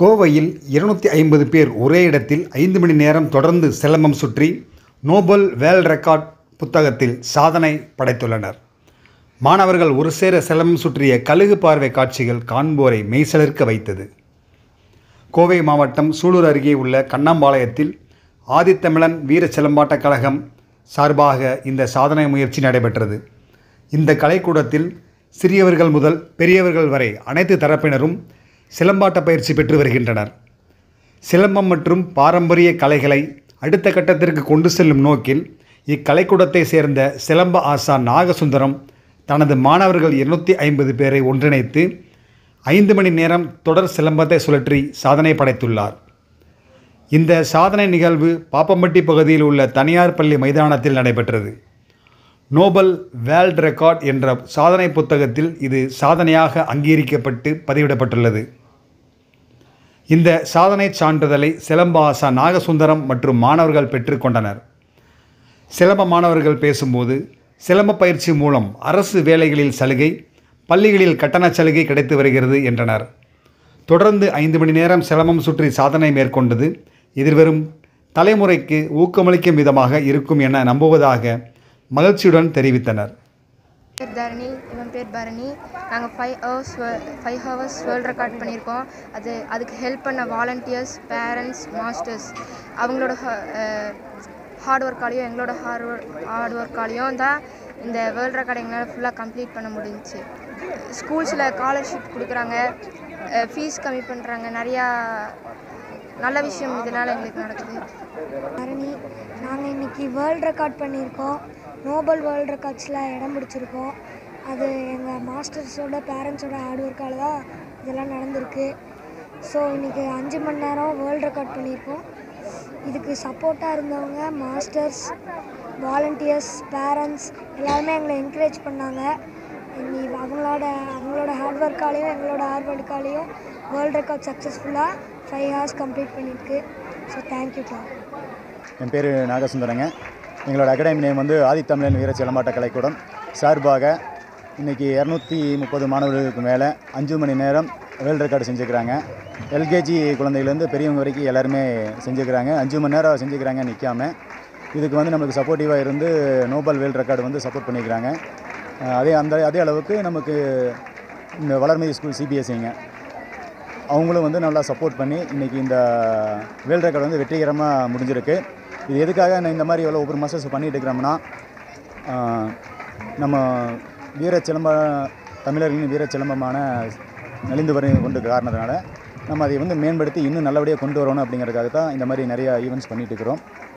கோவையில் 250 பேர் ஒரே இடத்தில் 5 மணி நேரம் தொடர்ந்து சிலம்பம் சுற்றி நோபல் வேர்ல்ட் ரெக்கார்ட் புத்தகத்தில் சாதனை படைத்துள்ளனர். மாணவர்கள் ஒரு சேர சிலம்பம் சுற்றிய கழுகு பார்வை காட்சிகள் காண்போரை மெய்சிலிர்க்க வைத்தது. கோவை மாவட்டம் சூலூர் அருகே உள்ள கண்ணம்பாளையத்தில் ஆதித்தமிழன் வீர சிலம்பாட்டக் கழகம் சார்பாக இந்த சாதனை முயற்சி நடைபெற்றது. இந்த கலைக்கூடத்தில் சிறியவர்கள் முதல் பெரியவர்கள் வரை அனைத்து தரப்பினரும் சிலம்பாட்ட பயிற்சி பெற்று வருகின்றனர். சிலம்பம் மற்றும் பாரம்பரிய கலைகளை அடுத்த கட்டத்திற்கு கொண்டு செல்லும் நோக்கில் இக்கலைக்கூடத்தை சேர்ந்த சிலம்ப ஆசான் நாகசுந்தரம் தனது மாணவர்கள் 250 பேரை ஒன்றிணைத்து 5 மணி நேரம் தொடர் சிலம்பத்தை சுழற்றி சாதனை படைத்துள்ளார். இந்த சாதனை நிகழ்வு பாப்பம்பட்டி பகுதியில் உள்ள தனியார் பள்ளி மைதானத்தில் நடைபெற்றது. நோபல் வேர்ல்ட் ரெக்கார்ட் என்ற சாதனை புத்தகத்தில் இது சாதனையாக அங்கீகரிக்கப்பட்டு பதிவிடப்பட்டுள்ளது. இந்த சாதனை சான்றிதழை சிலம்ப ஆசான் நாகசுந்தரம் மற்றும் மாணவர்கள் பெற்றுக்கொண்டனர். சிலம்ப மாணவர்கள் பேசும்போது, சிலம்ப பயிற்சி மூலம் அரசு வேலைகளில் சலுகை, பள்ளிகளில் கட்டண சலுகை கிடைத்து வருகிறது என்றனர். தொடர்ந்து 5 மணி நேரம் சிலம்பம் சுற்றி சாதனை மேற்கொண்டது எதிர்வரும் தலைமுறைக்கு ஊக்கமளிக்கும் விதமாக இருக்கும் என நம்புவதாக மகிழ்ச்சியுடன் தெரிவித்தனர். தரணி, இவன் பேர் பரணி. நாங்கள் 5 ஹவர்ஸ் வேர்ல்ட் ரெக்கார்ட் பண்ணியிருக்கோம். அதுக்கு ஹெல்ப் பண்ண வாலண்டியர்ஸ், பேரண்ட்ஸ், மாஸ்டர்ஸ் அவங்களோட ஹார்ட் ஒர்க்காலையும் எங்களோட ஹார்ட் ஒர்க்காலையும் தான் இந்த வேர்ல்ட் ரெக்கார்ட் எங்களால் ஃபுல்லாக கம்ப்ளீட் பண்ண முடிஞ்சிச்சு. ஸ்கூல்ஸில் ஸ்காலர்ஷிப் கொடுக்குறாங்க, ஃபீஸ் கம்மி பண்ணுறாங்க, நிறையா நல்ல விஷயம் இதனால் எங்களுக்கு நடக்குது. பரணி, நாங்கள் இன்றைக்கி வேர்ல்ட் ரெக்கார்ட் பண்ணியிருக்கோம். நோபல் வேர்ல்ட் ரெக்கார்ட்ஸில் இடம் பிடிச்சிருக்கோம். அது எங்கள் மாஸ்டர்ஸோட பேரண்ட்ஸோட ஹார்ட் ஒர்க்கால் தான் இதெல்லாம் நடந்திருக்கு. ஸோ இன்றைக்கி 5 மணி நேரம் வேர்ல்ட் ரெக்கார்ட் பண்ணியிருக்கோம். இதுக்கு சப்போர்ட்டாக இருந்தவங்க மாஸ்டர்ஸ், வாலண்டியர்ஸ், பேரண்ட்ஸ் எல்லாருமே எங்களை என்கரேஜ் பண்ணாங்க. அவங்களோட ஹார்ட் ஒர்க்காலேயும் எங்களோட ஹார்ட் ஒர்க்காலேயும் வேர்ல்ட் ரெக்கார்ட் சக்ஸஸ்ஃபுல்லாக 5 ஹவர்ஸ் கம்ப்ளீட் பண்ணியிருக்கு. So thank you sir. என் பேர் நாகசுந்தரங்க. எங்களோட அகாடமி நேம் வந்து ஆதித்தமிழன் வீர சிலம்பாட்ட கலைக்கூடம் சார்பாக இன்றைக்கி 230 மாணவர்களுக்கு மேலே 5 மணி நேரம் வேர்ல்ட் ரெக்கார்டு செஞ்சுக்கிறாங்க. எல்கேஜி குழந்தையிலேருந்து பெரியவங்க வரைக்கும் எல்லாருமே செஞ்சுக்கிறாங்க. 5 மணி நேரம் செஞ்சுக்கிறாங்க நிற்காம. இதுக்கு வந்து நம்மளுக்கு சப்போர்ட்டிவாக இருந்து நோபல் வேர்ல்ட் ரெக்கார்டு வந்து சப்போர்ட் பண்ணிக்கிறாங்க. அதே அளவுக்கு நமக்கு இந்த வளர்மதி ஸ்கூல் சிபிஎஸ்சிங்க அவங்களும் வந்து நல்லா சப்போர்ட் பண்ணி இன்றைக்கி இந்த வேர்ல்ட் ரெக்கார்டு வந்து வெற்றிகரமாக முடிஞ்சிருக்கு. இது எதுக்காக நான் இந்த மாதிரி ஒவ்வொரு மாதம் பண்ணிகிட்டு இருக்கிறோம்னா, நம்ம தமிழர்களின் வீர சிலம்பமான நலிந்து கொண்டு காரணத்தினால நம்ம அதை வந்து மேம்படுத்தி இன்னும் நல்லபடியாக கொண்டு வரணும் அப்படிங்கிறதுக்காக தான் இந்த மாதிரி நிறையா ஈவெண்ட்ஸ் பண்ணிகிட்டு இருக்கிறோம்.